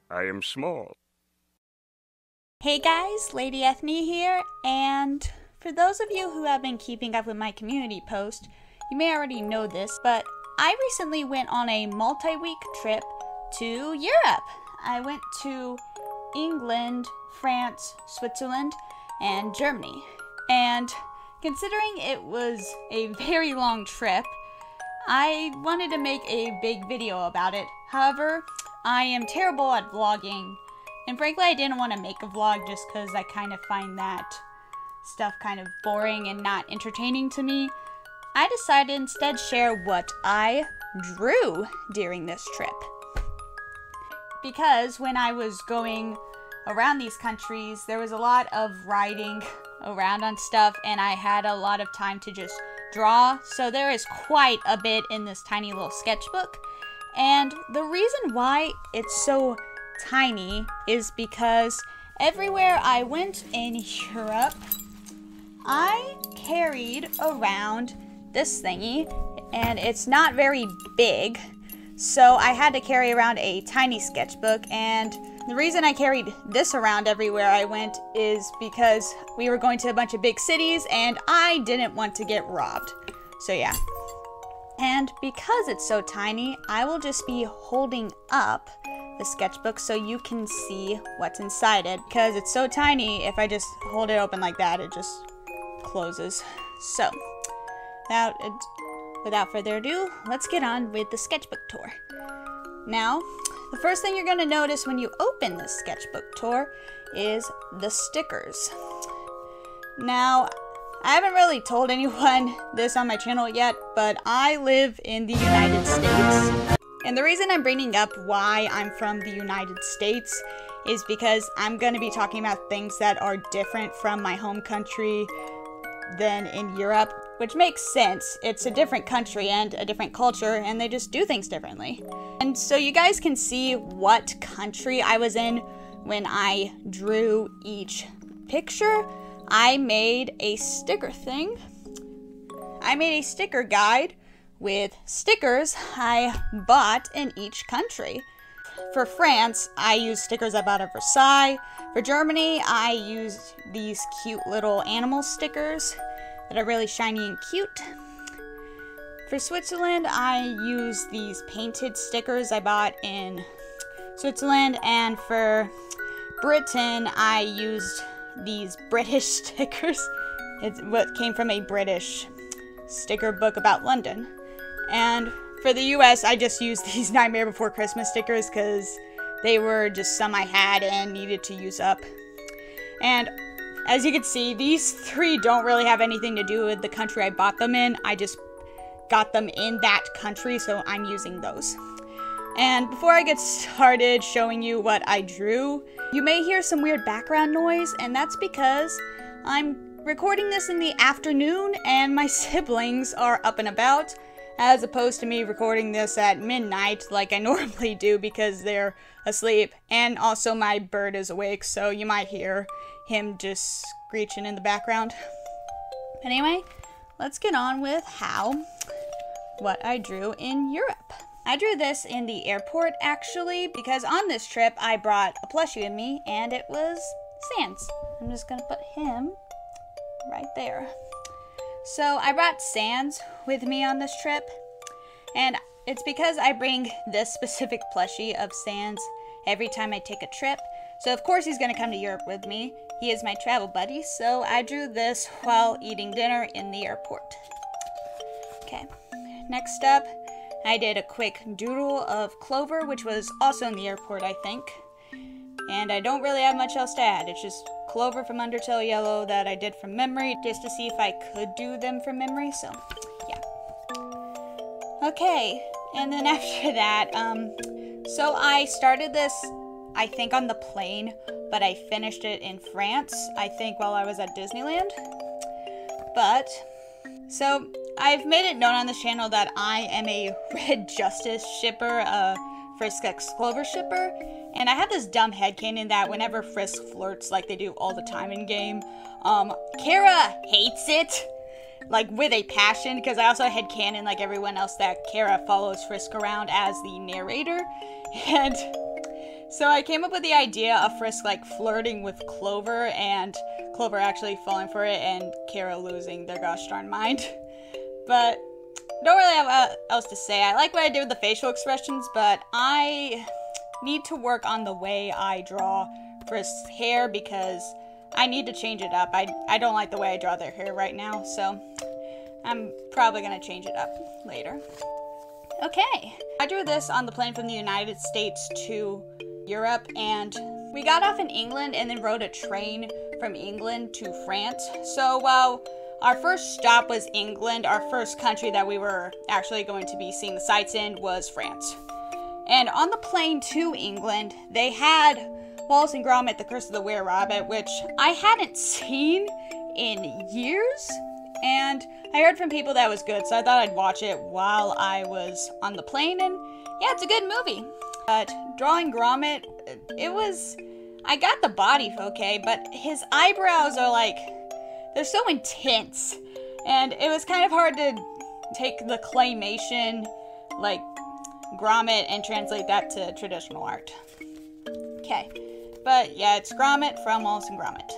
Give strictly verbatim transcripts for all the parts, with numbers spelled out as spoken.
I am small. Hey guys, Lady Ethne here, and for those of you who have been keeping up with my community post, you may already know this, but I recently went on a multi-week trip to Europe. I went to England, France, Switzerland, and Germany. And considering it was a very long trip, I wanted to make a big video about it. However, I am terrible at vlogging, and frankly I didn't want to make a vlog just because I kind of find that stuff kind of boring and not entertaining to me. I decided to instead share what I drew during this trip. Because when I was going around these countries, there was a lot of riding around on stuff, and I had a lot of time to just draw, so there is quite a bit in this tiny little sketchbook. And the reason why it's so tiny is because everywhere I went in Europe, I carried around this thingy, and it's not very big, so I had to carry around a tiny sketchbook. And the reason I carried this around everywhere I went is because we were going to a bunch of big cities and I didn't want to get robbed. So yeah. And because it's so tiny, I will just be holding up the sketchbook so you can see what's inside it. Because it's so tiny, if I just hold it open like that, it just closes. So, without, without further ado, let's get on with the sketchbook tour. Now, the first thing you're going to notice when you open this sketchbook tour is the stickers. Now, I haven't really told anyone this on my channel yet, but I live in the United States. And the reason I'm bringing up why I'm from the United States is because I'm going to be talking about things that are different from my home country than in Europe, which makes sense. It's a different country and a different culture, and they just do things differently. And so you guys can see what country I was in when I drew each picture. I made a sticker thing. I made a sticker guide with stickers I bought in each country. For France, I used stickers I bought at Versailles. For Germany, I used these cute little animal stickers that are really shiny and cute. For Switzerland, I used these painted stickers I bought in Switzerland. And for Britain, I used these British stickers. It's what came from a British sticker book about London. And for the U S, I just used these Nightmare Before Christmas stickers because they were just some I had and needed to use up. And as you can see, these three don't really have anything to do with the country I bought them in. I just got them in that country, so I'm using those. And before I get started showing you what I drew, you may hear some weird background noise, and that's because I'm recording this in the afternoon and my siblings are up and about, as opposed to me recording this at midnight like I normally do because they're asleep. And also my bird is awake, so you might hear him just screeching in the background. Anyway, let's get on with how, what I drew in Europe. I drew this in the airport actually, because on this trip I brought a plushie with me, and it was Sans. I'm just gonna put him right there. So I brought Sans with me on this trip, and it's because I bring this specific plushie of Sans every time I take a trip. So of course he's gonna come to Europe with me. He is my travel buddy, so I drew this while eating dinner in the airport. Okay, next up, I did a quick doodle of Clover, which was also in the airport, I think. And I don't really have much else to add. It's just Clover from Undertale Yellow that I did from memory, just to see if I could do them from memory, so yeah. Okay, and then after that, um, so I started this, I think on the plane, but I finished it in France, I think while I was at Disneyland. But, so, I've made it known on this channel that I am a Red Justice shipper, a Frisk X Clover shipper, and I have this dumb headcanon that whenever Frisk flirts like they do all the time in game, um, Kara hates it, like with a passion, because I also headcanon like everyone else that Kara follows Frisk around as the narrator, and So I came up with the idea of Frisk like flirting with Clover and Clover actually falling for it and Kara losing their gosh darn mind. But don't really have uh, else to say. I like what I did with the facial expressions, but I need to work on the way I draw Frisk's hair because I need to change it up. I, I don't like the way I draw their hair right now, so I'm probably going to change it up later. Okay, I drew this on the plane from the United States to Europe, and we got off in England and then rode a train from England to France. So while our first stop was England, our first country that we were actually going to be seeing the sights in was France. And on the plane to England, they had Wallace and Gromit: The Curse of the Were-Rabbit, which I hadn't seen in years. And I heard from people that was good, so I thought I'd watch it while I was on the plane, and yeah, it's a good movie. But drawing Gromit, it was, I got the body okay, but his eyebrows are like, they're so intense, and it was kind of hard to take the claymation, like, Gromit and translate that to traditional art. Okay, but yeah, it's Gromit from Wallace and Gromit.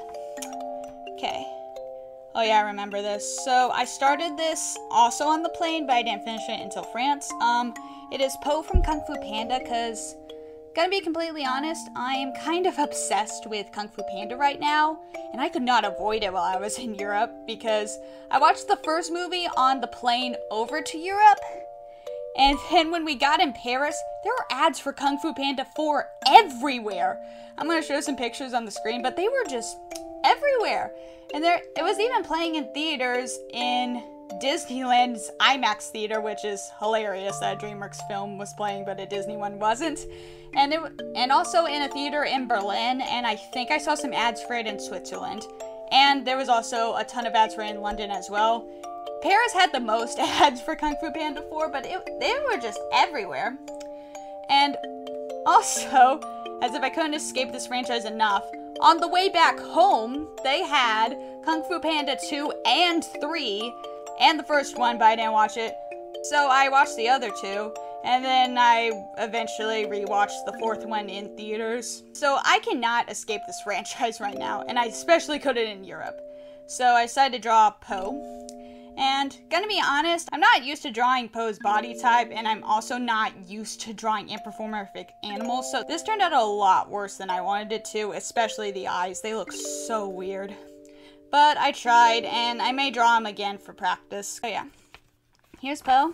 Okay. Oh yeah, I remember this. So I started this also on the plane, but I didn't finish it until France. Um, it is Po from Kung Fu Panda, because, gonna be completely honest, I am kind of obsessed with Kung Fu Panda right now, and I could not avoid it while I was in Europe, because I watched the first movie on the plane over to Europe, and then when we got in Paris, there were ads for Kung Fu Panda four everywhere. I'm gonna show some pictures on the screen, but they were just everywhere. And there, it was even playing in theaters in Disneyland's IMAX theater, which is hilarious that a DreamWorks film was playing, but a Disney one wasn't. And it, and also in a theater in Berlin, and I think I saw some ads for it in Switzerland. And there was also a ton of ads for it in London as well. Paris had the most ads for Kung Fu Panda four, but it, they were just everywhere. And also, as if I couldn't escape this franchise enough, on the way back home, they had Kung Fu Panda two and three, and the first one, but I didn't watch it. So I watched the other two, and then I eventually rewatched the fourth one in theaters. So I cannot escape this franchise right now, and I especially couldn't in Europe. So I decided to draw Po. And gonna be honest, I'm not used to drawing Po's body type, and I'm also not used to drawing anthropomorphic animals, so this turned out a lot worse than I wanted it to, especially the eyes. They look so weird. But I tried, and I may draw him again for practice. So yeah, here's Po.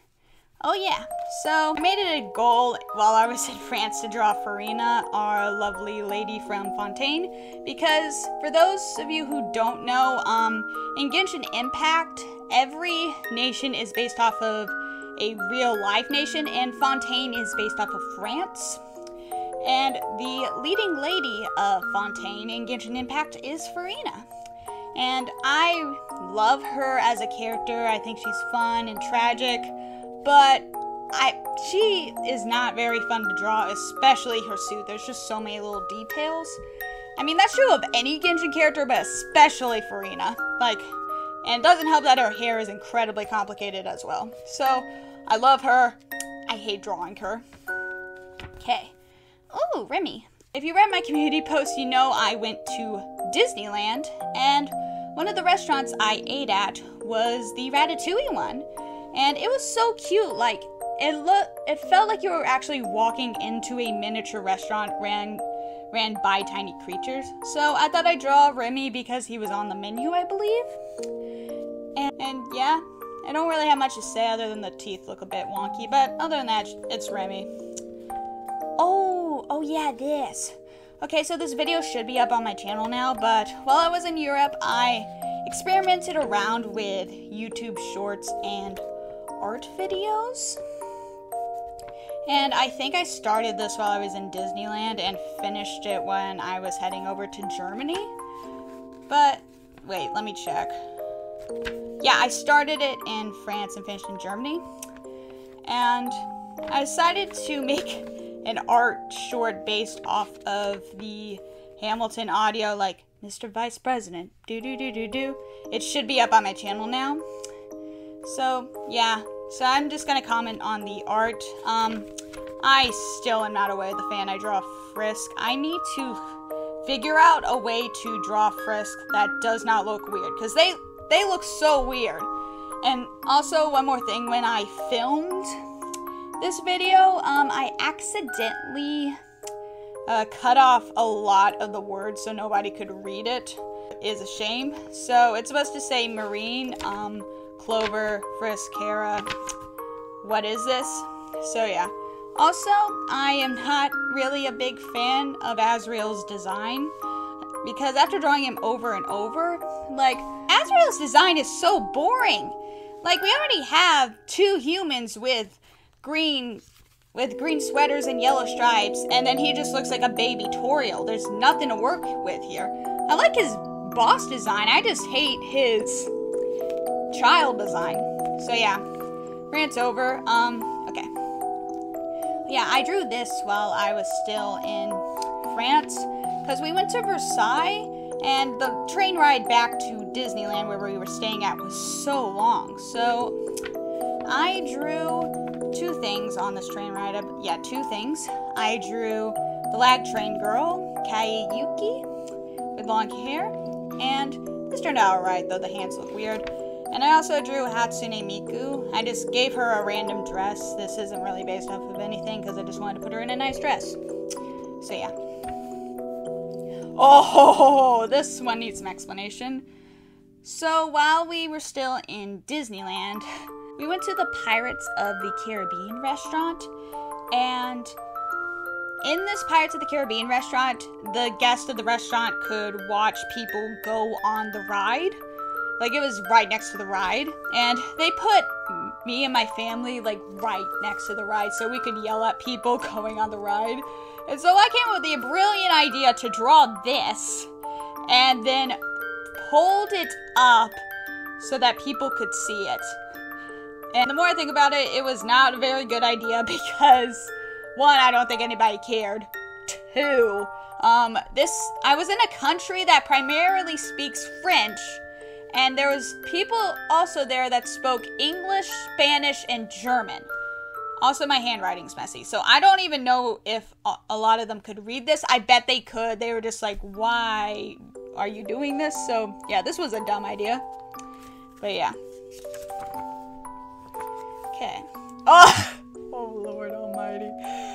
Oh yeah, so I made it a goal while I was in France to draw Farina, our lovely lady from Fontaine, because for those of you who don't know, um, in Genshin Impact, every nation is based off of a real life nation, and Fontaine is based off of France. And the leading lady of Fontaine in Genshin Impact is Farina. And I love her as a character. I think she's fun and tragic. But I, she is not very fun to draw, especially her suit. There's just so many little details. I mean, that's true of any Genshin character, but especially Farina. Like, and it doesn't help that her hair is incredibly complicated as well. So, I love her. I hate drawing her. Okay. Ooh, Remy. If you read my community post, you know I went to Disneyland, and one of the restaurants I ate at was the Ratatouille one. And it was so cute, like, it looked, it felt like you were actually walking into a miniature restaurant ran ran by tiny creatures. So I thought I'd draw Remy because he was on the menu, I believe. And, and yeah, I don't really have much to say other than the teeth look a bit wonky, but other than that, it's Remy. Oh, oh yeah, this. Okay, so this video should be up on my channel now, but while I was in Europe, I experimented around with YouTube Shorts and art videos. And I think I started this while I was in Disneyland and finished it when I was heading over to Germany. But, wait, let me check. Yeah, I started it in France and finished in Germany. And I decided to make an art short based off of the Hamilton audio, like, Mister Vice President, do do do do do. It should be up on my channel now. So, yeah, so I'm just gonna comment on the art. Um, I still am not aware of the fan I draw Frisk. I need to figure out a way to draw Frisk that does not look weird, because they, they look so weird. And also, one more thing, when I filmed this video, um, I accidentally uh, cut off a lot of the words so nobody could read it. It is a shame. So it's supposed to say Marine, um, Clover, Frisk, Kara. What is this? So yeah. Also, I am not really a big fan of Azrael's design, because after drawing him over and over, like, Azrael's design is so boring. Like, we already have two humans with green with green sweaters and yellow stripes, and then he just looks like a baby Toriel. There's nothing to work with here. I like his boss design, I just hate his child design. So yeah, rant's over. Um, okay. Yeah, I drew this while I was still in France, because we went to Versailles, and the train ride back to Disneyland, where we were staying at, was so long. So I drew two things on this train ride. Yeah, two things. I drew the lag train girl, Kayuki, with long hair, and this turned out alright, though the hands look weird. And I also drew Hatsune Miku. I just gave her a random dress. This isn't really based off of anything, because I just wanted to put her in a nice dress. So yeah. Oh, this one needs an explanation. So while we were still in Disneyland, we went to the Pirates of the Caribbean restaurant, and in this Pirates of the Caribbean restaurant, the guest of the restaurant could watch people go on the ride. Like, it was right next to the ride, and they put me and my family, like, right next to the ride so we could yell at people going on the ride. And so I came up with the brilliant idea to draw this, and then hold it up so that people could see it. And the more I think about it, it was not a very good idea, because, one, I don't think anybody cared. Two, um, this, I was in a country that primarily speaks French, and there was people also there that spoke English, Spanish, and German. Also, my handwriting's messy, so I don't even know if a lot of them could read this. I bet they could. They were just like, why are you doing this? So, yeah, this was a dumb idea. But, yeah. Okay. Oh! Oh, Lord almighty.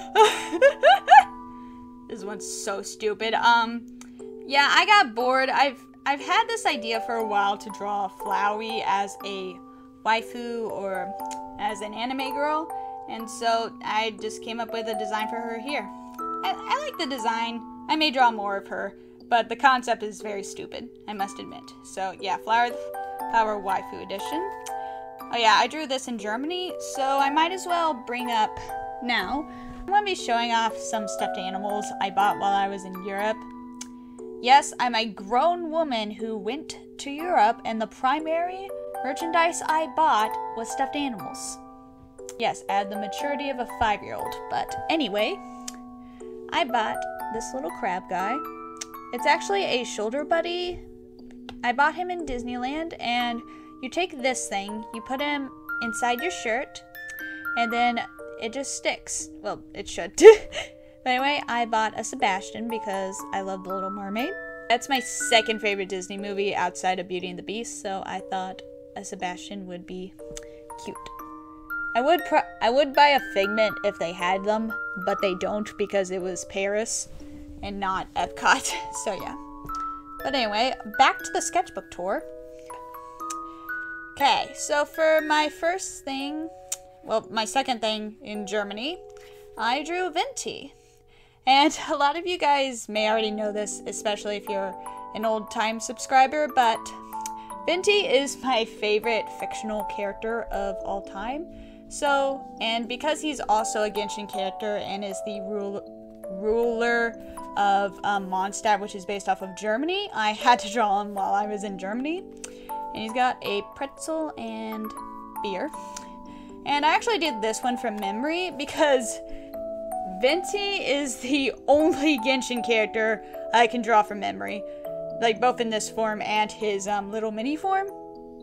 This one's so stupid. Um, yeah, I got bored. I've I've had this idea for a while to draw Flowey as a waifu or as an anime girl, and so I just came up with a design for her here. I, I like the design. I may draw more of her, but the concept is very stupid, I must admit. So yeah, Flower Power Waifu Edition. Oh yeah, I drew this in Germany, so I might as well bring up now. I'm going to be showing off some stuffed animals I bought while I was in Europe. Yes, I'm a grown woman who went to Europe, and the primary merchandise I bought was stuffed animals. Yes, add the maturity of a five-year-old. But anyway, I bought this little crab guy. It's actually a shoulder buddy. I bought him in Disneyland, and you take this thing, you put him inside your shirt, and then it just sticks. Well, it should. But anyway, I bought a Sebastian because I love The Little Mermaid. That's my second favorite Disney movie outside of Beauty and the Beast, so I thought a Sebastian would be cute. I would pro I would buy a Figment if they had them, but they don't because it was Paris and not Epcot. So yeah. But anyway, back to the sketchbook tour. Okay, so for my first thing, well, my second thing in Germany, I drew Venti. And a lot of you guys may already know this, especially if you're an old-time subscriber, but Venti is my favorite fictional character of all time. So, and because he's also a Genshin character and is the rule, ruler of um, Mondstadt, which is based off of Germany, I had to draw him while I was in Germany. And he's got a pretzel and beer. And I actually did this one from memory because Venti is the only Genshin character I can draw from memory. Like, both in this form and his um, little mini form.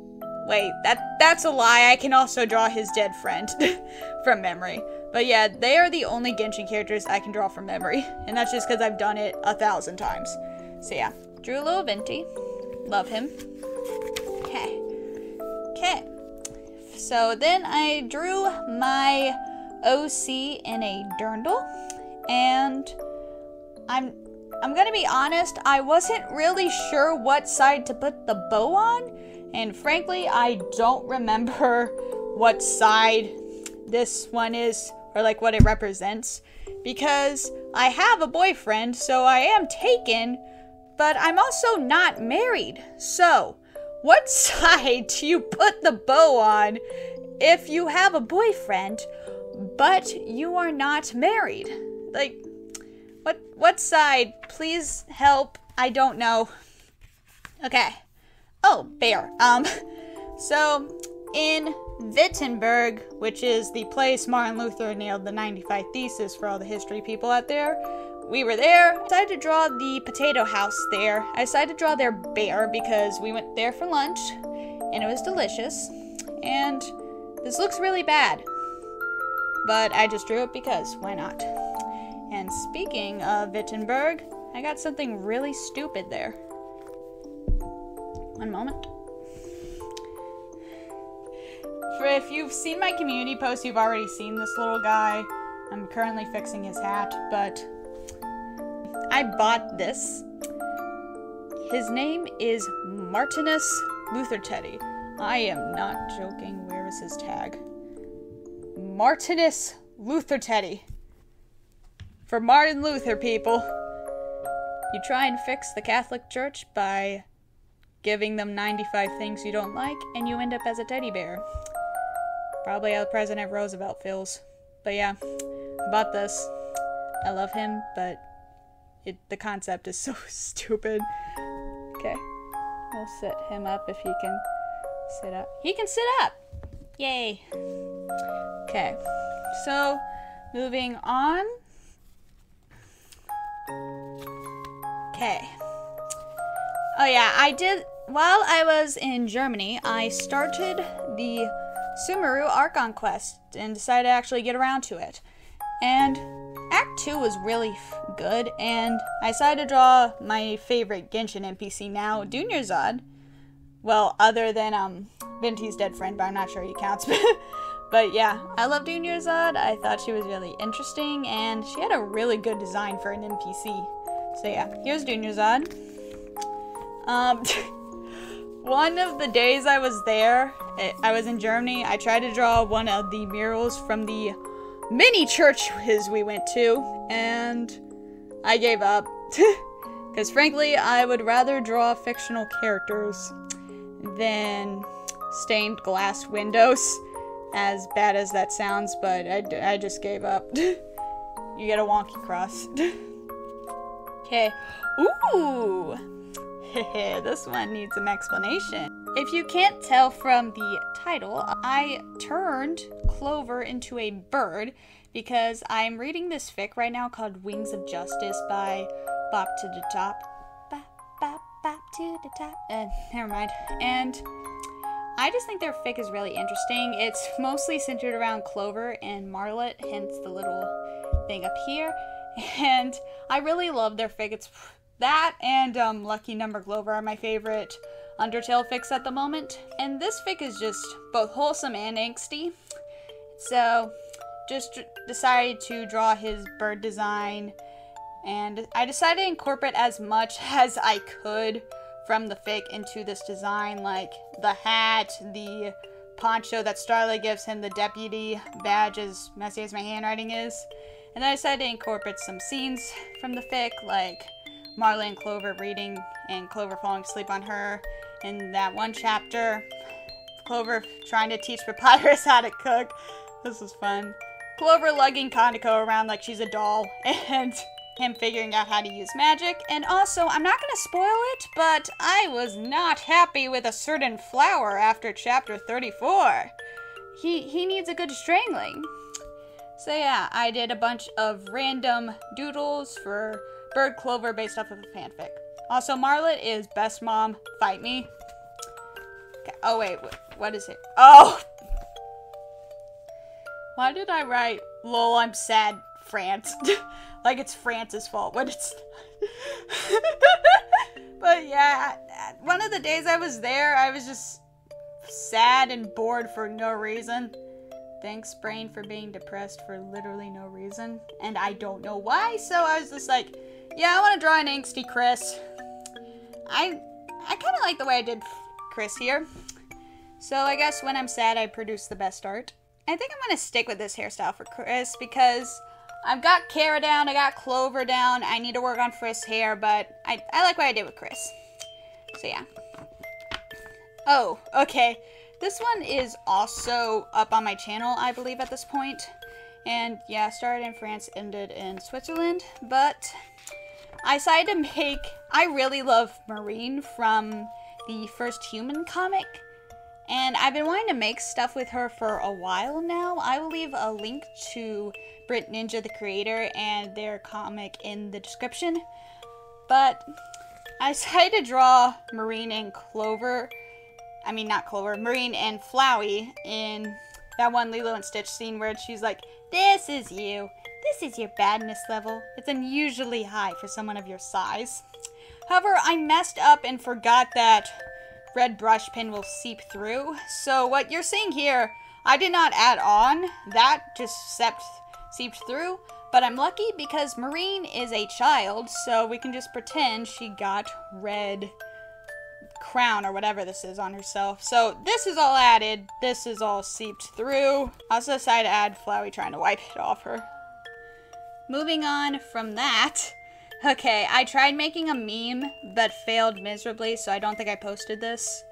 wait, that that's a lie. I can also draw his dead friend from memory. But yeah, they are the only Genshin characters I can draw from memory. And that's just because I've done it a thousand times. So yeah, drew a little Venti. Love him. Okay. Okay. So then I drew my O C in a dirndl. And I'm I'm gonna be honest, I wasn't really sure what side to put the bow on. And frankly, I don't remember what side this one is, or like what it represents, because I have a boyfriend, so I am taken, but I'm also not married. So, what side do you put the bow on if you have a boyfriend, but you are not married? Like, what what side? Please help. I don't know. Okay. Oh, bear. Um, so in Wittenberg, which is the place Martin Luther nailed the ninety-five Thesis for all the history people out there, we were there. I decided to draw the potato house there. I decided to draw their bear because we went there for lunch, and it was delicious. And this looks really bad, but I just drew it because why not? And speaking of Wittenberg, I got something really stupid there. One moment. For if you've seen my community post, you've already seen this little guy. I'm currently fixing his hat, but I bought this. His name is Martinus Luther-Teddy. I am not joking. Where is his tag? Martinus Luther-Teddy. For Martin Luther, people. You try and fix the Catholic Church by giving them ninety-five things you don't like, and you end up as a teddy bear. Probably how President Roosevelt feels. But yeah, I bought this. I love him, but it, the concept is so stupid. Okay, we'll set him up if he can sit up. He can sit up! Yay! Okay, so moving on. Okay. Oh yeah, I did, while I was in Germany, I started the Sumeru Archon quest and decided to actually get around to it. And Act two was really f good, and I decided to draw my favorite Genshin N P C now, Dunyarzad. Well, other than um Venti's dead friend, but I'm not sure he counts. But yeah, I love Dunyarzad. I thought she was really interesting, and she had a really good design for an N P C. So yeah, here's Dunyarzad. Um, one of the days I was there, I was in Germany, I tried to draw one of the murals from the many churches we went to, and I gave up. Because frankly, I would rather draw fictional characters than stained glass windows. As bad as that sounds, but I, I just gave up. You get a wonky cross. Okay. Ooh! This one needs some explanation. If you can't tell from the title, I turned Clover into a bird because I'm reading this fic right now called Wings of Justice by Bop to the Top. Bop, bop, bop to the top. Uh, never mind. And I just think their fic is really interesting. It's mostly centered around Clover and Marlet, hence the little thing up here. And I really love their fic. It's that and um, Lucky Number Clover are my favorite Undertale fics at the moment. And this fic is just both wholesome and angsty. So, just decided to draw his bird design. And I decided to incorporate as much as I could from the fic into this design, like the hat, the poncho that Starlight gives him, the deputy badge, as messy as my handwriting is. And then I decided to incorporate some scenes from the fic, like Marley and Clover reading and Clover falling asleep on her. In that one chapter, Clover trying to teach Papyrus how to cook. This was fun. Clover lugging Kaneko around like she's a doll, and him figuring out how to use magic. And also, I'm not gonna spoil it, but I was not happy with a certain flower after chapter thirty-four. He, he needs a good strangling. So yeah, I did a bunch of random doodles for Bird Clover based off of a fanfic. Also, Marlet is best mom, fight me. Okay. Oh, wait. What is it? Oh! Why did I write, lol, I'm sad, France? Like it's France's fault when it's... But yeah, one of the days I was there, I was just sad and bored for no reason. Thanks, brain, for being depressed for literally no reason. And I don't know why, so I was just like, yeah, I want to draw an angsty Chris. I, I kind of like the way I did Chris here. So I guess when I'm sad, I produce the best art. I think I'm going to stick with this hairstyle for Chris because I've got Kara down, I got Clover down, I need to work on Frisk's hair, but I, I like what I did with Chris. So yeah. Oh, okay. This one is also up on my channel, I believe, at this point. And yeah, started in France, ended in Switzerland, but I decided to make, I really love Marine from the First Human comic. And I've been wanting to make stuff with her for a while now. I will leave a link to Brit Ninja, the creator, and their comic in the description. But I decided to draw Marine and Clover. I mean, not Clover. Marine and Flowey in that one Lilo and Stitch scene where she's like, this is you. This is your badness level. It's unusually high for someone of your size. However, I messed up and forgot that red brush pen will seep through. So what you're seeing here, I did not add on. That just seeped, seeped through. But I'm lucky because Marine is a child, so we can just pretend she got red crown or whatever this is on herself. So this is all added. This is all seeped through. I also decided to add Flowey trying to wipe it off her. Moving on from that. Okay, I tried making a meme, but failed miserably, so I don't think I posted this.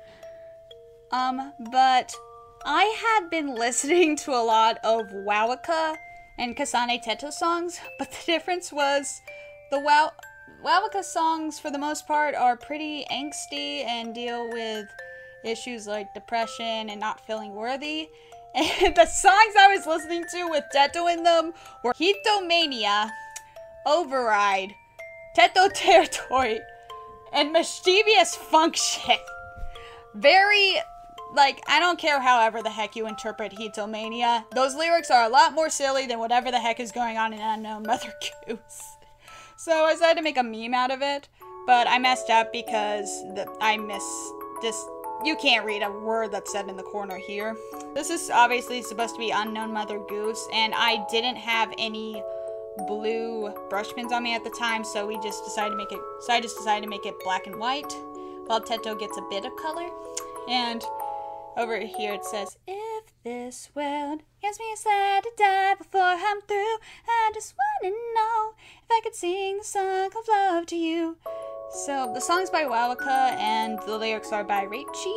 Um, but I had been listening to a lot of Wowaka and Kasane Teto songs, but the difference was the Wow Wowaka songs, for the most part, are pretty angsty and deal with issues like depression and not feeling worthy. And the songs I was listening to with Teto in them were Hitomania, Override, Teto Territory, and Mischievous Function. Very, like, I don't care however the heck you interpret Hitomania. Those lyrics are a lot more silly than whatever the heck is going on in Unknown Mother Goose. So I decided to make a meme out of it, but I messed up because the, I miss this. You can't read a word that's said in the corner here. This is obviously supposed to be Unknown Mother Goose, and I didn't have any blue brush pens on me at the time, so we just decided to make it, so I just decided to make it black and white, while Teto gets a bit of color. And over here it says, if this world gives me a sign to die before I'm through, I just wanna know if I could sing the song of love to you. So the song's by Wowaka and the lyrics are by Reichi.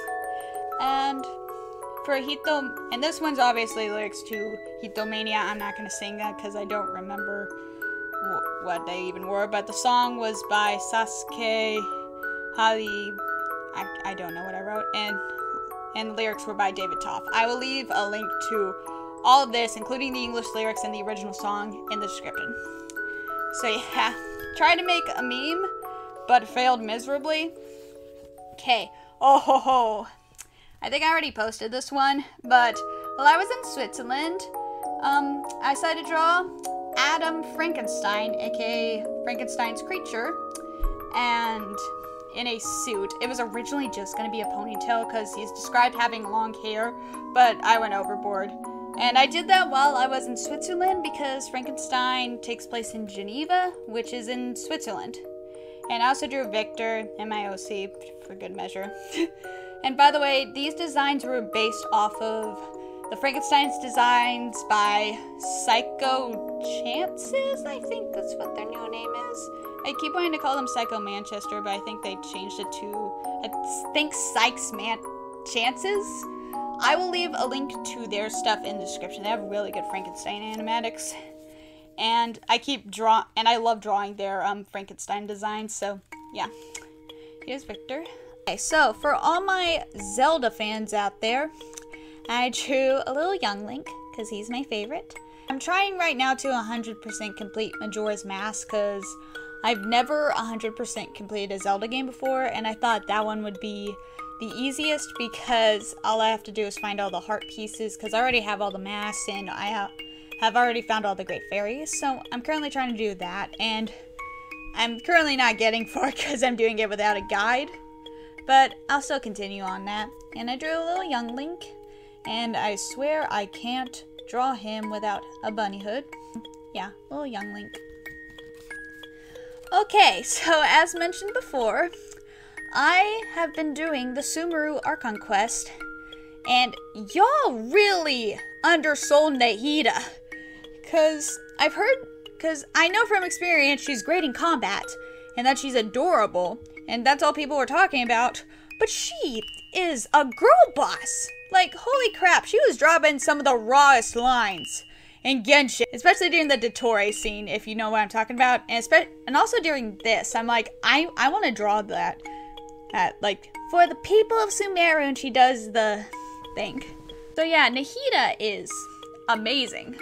And for Hito, and this one's obviously lyrics to Hitomania. I'm not going to sing that because I don't remember wh what they even were. But the song was by Sasuke Hali. I, I don't know what I wrote. And, and the lyrics were by David Toff. I will leave a link to all of this, including the English lyrics and the original song, in the description. So yeah, try to make a meme, but failed miserably. Okay. Oh ho ho. I think I already posted this one, but while I was in Switzerland, um, I decided to draw Adam Frankenstein, aka Frankenstein's creature, and in a suit. It was originally just going to be a ponytail because he's described having long hair, but I went overboard. And I did that while I was in Switzerland because Frankenstein takes place in Geneva, which is in Switzerland. And I also drew Victor and my O C for good measure. And by the way, these designs were based off of the Frankenstein's designs by Psycho Chances, I think that's what their new name is. I keep wanting to call them Psycho Manchester, but I think they changed it to, I think, Sykes Man Chances. I will leave a link to their stuff in the description. They have really good Frankenstein animatics. And I keep draw and I love drawing their um, Frankenstein designs, so yeah. Here's Victor. Okay, so for all my Zelda fans out there, I drew a little young Link, because he's my favorite. I'm trying right now to one hundred percent complete Majora's Mask, because I've never one hundred percent completed a Zelda game before, and I thought that one would be the easiest because all I have to do is find all the heart pieces because I already have all the masks and I ha have already found all the great fairies. So I'm currently trying to do that, and I'm currently not getting far because I'm doing it without a guide. But I'll still continue on that. And I drew a little young Link, and I swear I can't draw him without a bunny hood. Yeah, little young Link. Okay, so as mentioned before, I have been doing the Sumeru Archon quest, and y'all really undersold Nahida. Cause I've heard, cause I know from experience she's great in combat, and that she's adorable, and that's all people were talking about, but she is a girl boss. Like, holy crap, she was dropping some of the rawest lines in Genshin, especially during the Dottore scene, if you know what I'm talking about, and and also during this. I'm like, I, I want to draw that, that, like, for the people of Sumeru, and she does the thing. So yeah, Nahida is amazing.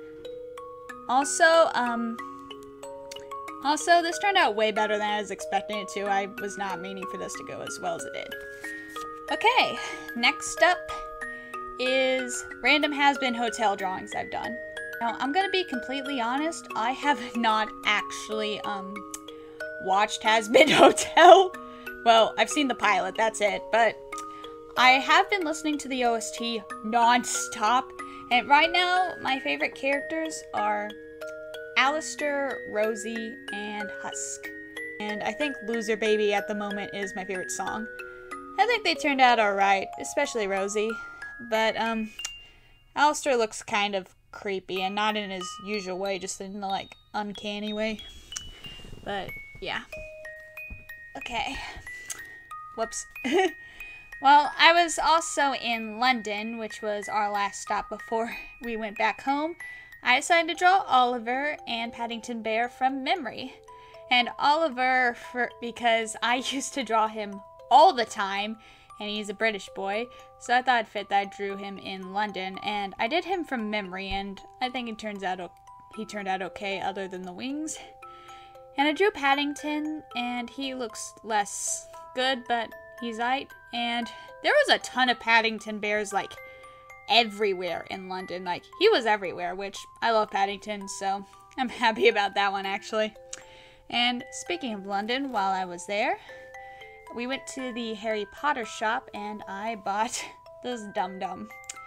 Also, um, also, this turned out way better than I was expecting it to. I was not meaning for this to go as well as it did. Okay, next up is random has-been hotel drawings I've done. Now, I'm gonna be completely honest, I have not actually, um, watched Has-Been Hotel. Well, I've seen the pilot, that's it, but I have been listening to the O S T non-stop, and right now, my favorite characters are Alistair, Rosie, and Husk. And I think Loser Baby at the moment is my favorite song. I think they turned out alright, especially Rosie. But, um, Alistair looks kind of creepy, and not in his usual way, just in the, like, uncanny way. But, yeah. Okay. Whoops. Well, I was also in London, which was our last stop before we went back home. I decided to draw Oliver and Paddington Bear from memory. And Oliver, for, because I used to draw him all the time, and he's a British boy, so I thought it fit that I drew him in London, and I did him from memory, and I think it turns out he turned out okay other than the wings. And I drew Paddington, and he looks less good, but he's aight. And there was a ton of Paddington Bears, like, everywhere in London. Like, he was everywhere, which I love Paddington, so I'm happy about that one, actually. And speaking of London, while I was there, we went to the Harry Potter shop, and I bought this Dum Dum.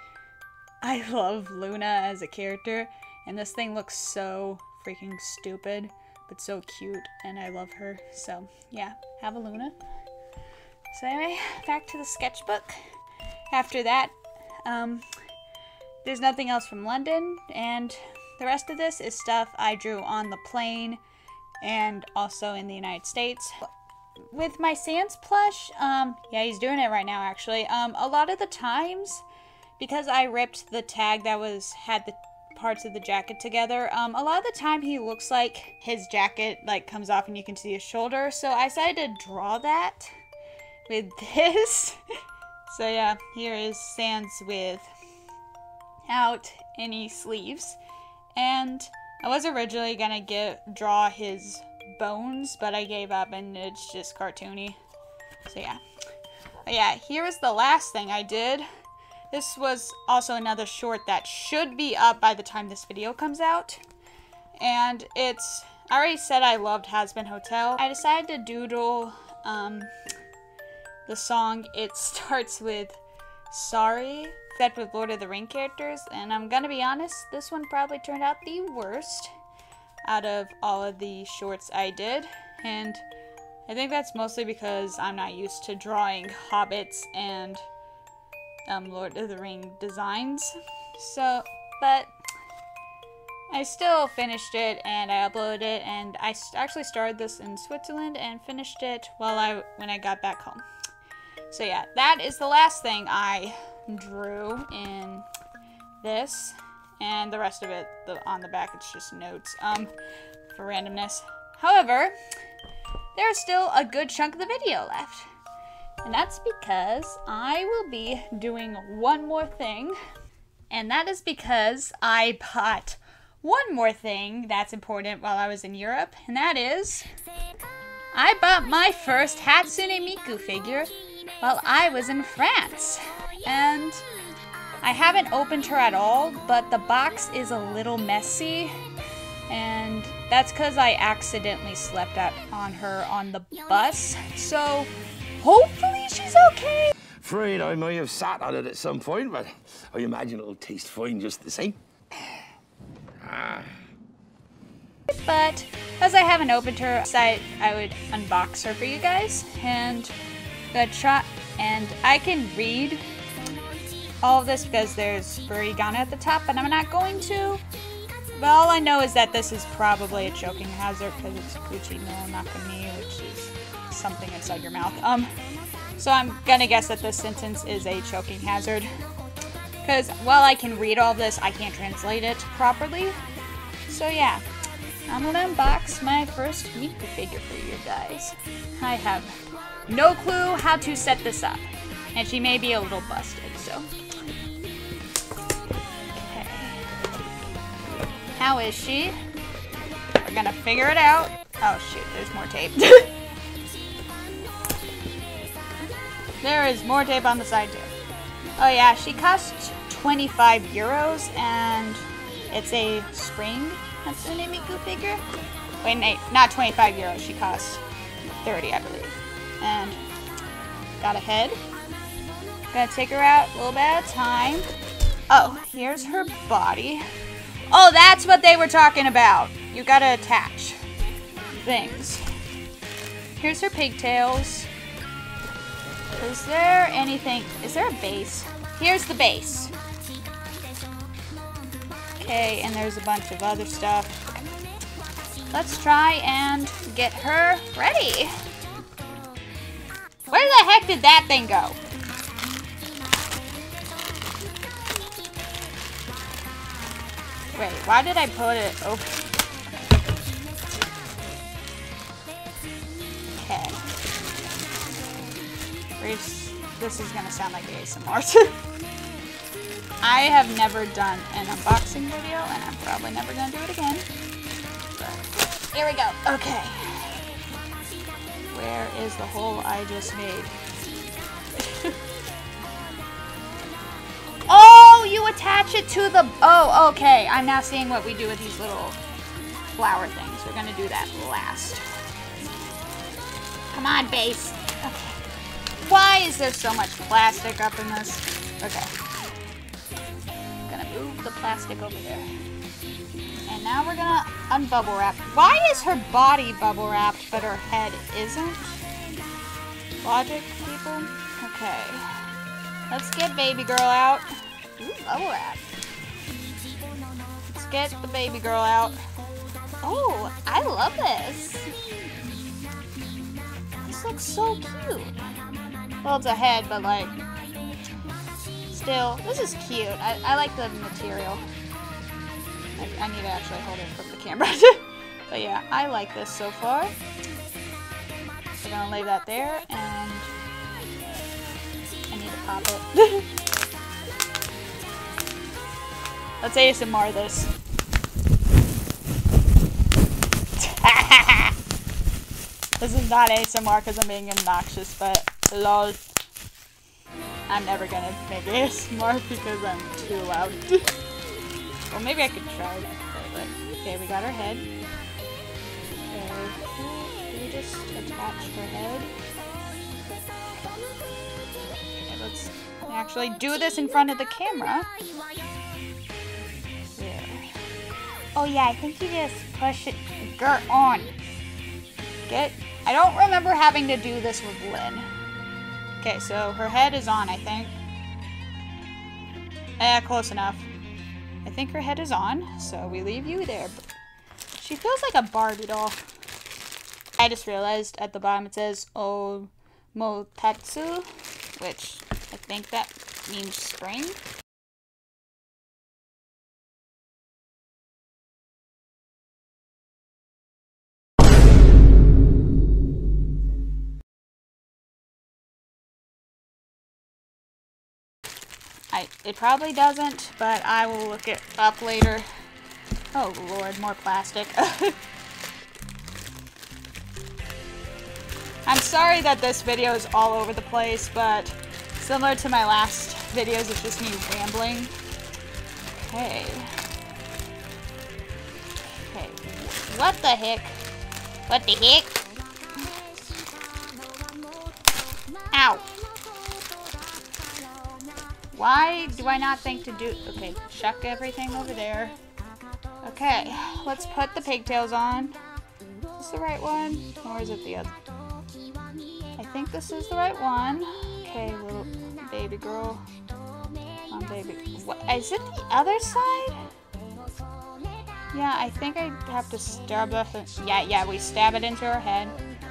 I love Luna as a character, and this thing looks so freaking stupid, but so cute, and I love her. So, yeah, have a Luna. So anyway, back to the sketchbook. After that, um, there's nothing else from London, and the rest of this is stuff I drew on the plane and also in the United States. With my Sans plush, um, yeah, he's doing it right now, actually. Um, a lot of the times, because I ripped the tag that was, had the parts of the jacket together, um, a lot of the time he looks like his jacket, like, comes off and you can see his shoulder, so I decided to draw that with this. So yeah, here is Sans without any sleeves. And I was originally gonna get draw his bones, but I gave up and it's just cartoony. So yeah. But yeah, here is the last thing I did. This was also another short that should be up by the time this video comes out. And it's, I already said I loved Has-Been Hotel. I decided to doodle, um, the song. It starts with Sorry, set with Lord of the Ring characters, and I'm gonna be honest, this one probably turned out the worst out of all of the shorts I did, and I think that's mostly because I'm not used to drawing hobbits and um, Lord of the Ring designs. So, but I still finished it and I uploaded it, and I actually started this in Switzerland and finished it while I when I got back home. So yeah, that is the last thing I drew in this, and the rest of it the, on the back, it's just notes um, for randomness. However, there's still a good chunk of the video left, and that's because I will be doing one more thing, and that is because I bought one more thing that's important while I was in Europe, and that is I bought my first Hatsune Miku figure Well, I was in France, and I haven't opened her at all, but the box is a little messy, and that's because I accidentally slept out on her on the bus, so hopefully she's okay. Afraid I might have sat on it at some point, but I imagine it'll taste fine just the same. Ah. But as I haven't opened her, I I would unbox her for you guys, and gonna try. And I can read all of this because there's Furigana at the top, but I'm not going to. But all I know is that this is probably a choking hazard because it's Gucci no Nakami, which is something inside your mouth. Um, so I'm gonna guess that this sentence is a choking hazard. Because while I can read all this, I can't translate it properly. So yeah, I'm gonna unbox my first Miku figure for you guys. I have no clue how to set this up. And she may be a little busted, so. Okay. How is she? We're gonna figure it out. Oh shoot, there's more tape. There is more tape on the side too. Oh yeah, she cost twenty-five euros and it's a spring Hatsune Miku figure. Wait, wait, not twenty-five euros, she costs thirty, I believe. And got a head. Gonna take her out a little bit at a time. Oh, here's her body. Oh, that's what they were talking about. You gotta attach things. Here's her pigtails. Is there anything? Is there a base? Here's the base. Okay, and there's a bunch of other stuff. Let's try and get her ready. Where the heck did that thing go? Wait, why did I put it open? Okay. This is gonna sound like A S M R. I have never done an unboxing video, and I'm probably never gonna do it again. But here we go. Okay. Where is the hole I just made? Oh, you attach it to the... Oh, okay. I'm now seeing what we do with these little flower things. We're gonna do that last. Come on, base. Okay. Why is there so much plastic up in this? Okay. I'm gonna move the plastic over there. And now we're gonna unbubble wrap. Why is her body bubble wrapped, but her head isn't? Logic, people? Okay. Let's get baby girl out. Ooh, bubble wrap. Let's get the baby girl out. Oh, I love this. This looks so cute. Well, it's a head, but like, still, this is cute. I, I like the material. I, I need to actually hold it from the camera. But yeah, I like this so far. We're gonna lay that there, and I need to pop it. Let's A S M R this. This is not A S M R because I'm being obnoxious, but lol. I'm never gonna make A S M R because I'm too loud. Well, maybe I could try that, but okay, we got her head. Okay, do we just attach her head? Okay, let's actually do this in front of the camera. There. Oh yeah, I think you just push it, get on. Get. I don't remember having to do this with Lynn. Okay, so her head is on, I think. Eh, close enough. I think her head is on, so we leave you there. She feels like a Barbie doll. I just realized at the bottom it says Omotatsu, which I think that means spring. I, it probably doesn't, but I will look it up later. Oh lord, more plastic. I'm sorry that this video is all over the place, but similar to my last videos, it's just me rambling. Okay. Okay. What the heck? What the heck? Ow. Why do I not think to do... Okay, chuck everything over there. Okay, let's put the pigtails on. Is this the right one? Or is it the other? I think this is the right one. Okay, little baby girl. Come on, baby. What, is it the other side? Yeah, I think I have to stab it. Yeah, yeah, we stab it into her head.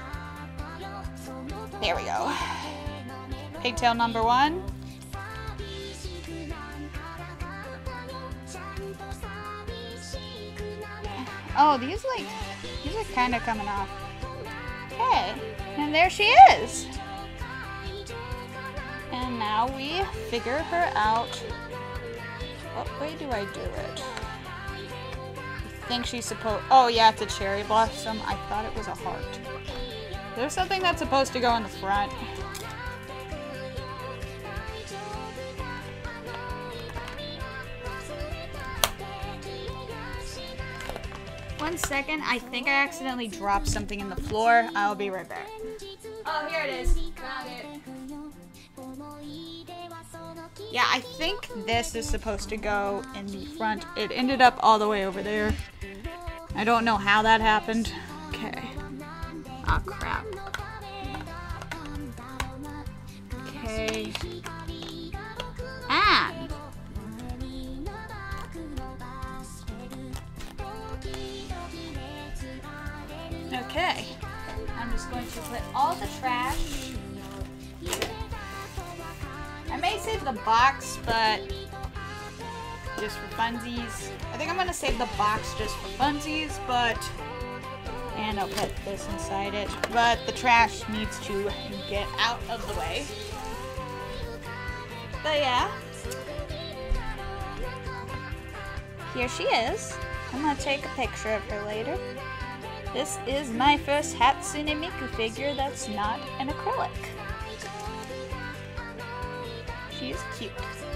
There we go. Pigtail number one. Oh, these like, these are kind of coming off. Okay, and there she is. And now we figure her out. What way do I do it? I think she's supposed, oh yeah, it's a cherry blossom. I thought it was a heart. There's something that's supposed to go in the front. One second, I think I accidentally dropped something in the floor. I'll be right back. Oh, here it is. Found it. Yeah, I think this is supposed to go in the front. It ended up all the way over there. I don't know how that happened. Okay. Oh, crap. Okay. And okay. I'm just going to put all the trash. I may save the box, but just for funsies. I think I'm gonna save the box just for funsies, but and I'll put this inside it. But the trash needs to get out of the way. But yeah. Here she is. I'm gonna take a picture of her later. This is my first Hatsune Miku figure that's not an acrylic. She's cute.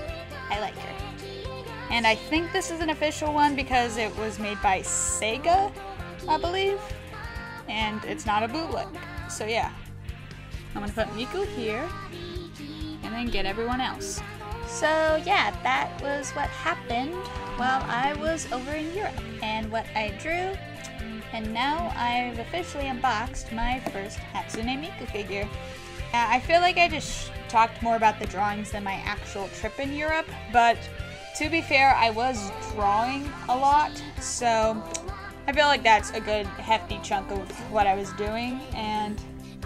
I like her. And I think this is an official one because it was made by Sega, I believe. And it's not a bootleg. So yeah. I'm gonna put Miku here. And then get everyone else. So yeah, that was what happened while I was over in Europe. And what I drew. And now I've officially unboxed my first Hatsune Miku figure. Uh, I feel like I just talked more about the drawings than my actual trip in Europe, but to be fair, I was drawing a lot, so I feel like that's a good hefty chunk of what I was doing, and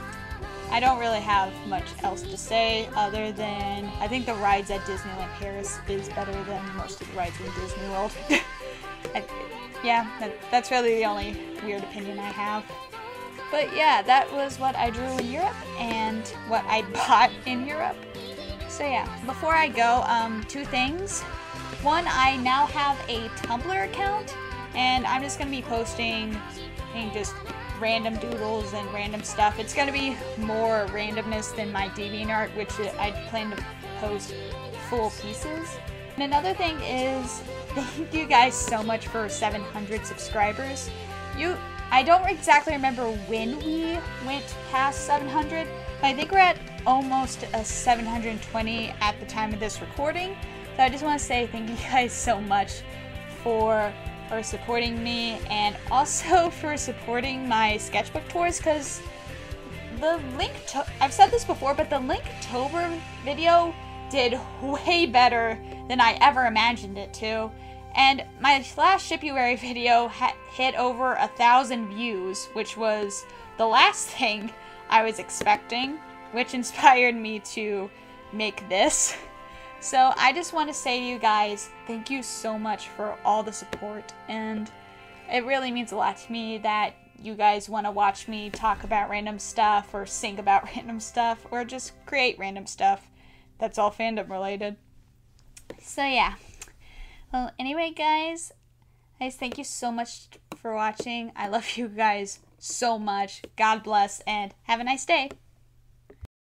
I don't really have much else to say other than I think the rides at Disneyland Paris is better than most of the rides in Disney World. I, yeah, that, that's really the only weird opinion I have. But yeah, that was what I drew in Europe and what I bought in Europe. So yeah, before I go, um, two things. One, I now have a Tumblr account, and I'm just going to be posting I think, just random doodles and random stuff. It's going to be more randomness than my DeviantArt, which I plan to post full pieces. And another thing is, thank you guys so much for seven hundred subscribers. You, I don't exactly remember when we went past seven hundred, but I think we're at almost a seven hundred twenty at the time of this recording. So I just want to say thank you guys so much for, for supporting me and also for supporting my sketchbook tours, because the link to, I've said this before, but the Linktober video did way better than I ever imagined it to. And my last Shipuary video ha hit over a thousand views, which was the last thing I was expecting, which inspired me to make this. So I just want to say to you guys, thank you so much for all the support, and it really means a lot to me that you guys want to watch me talk about random stuff, or sing about random stuff, or just create random stuff that's all fandom related. So yeah. Well, anyway, guys, guys, thank you so much for watching. I love you guys so much. God bless and have a nice day.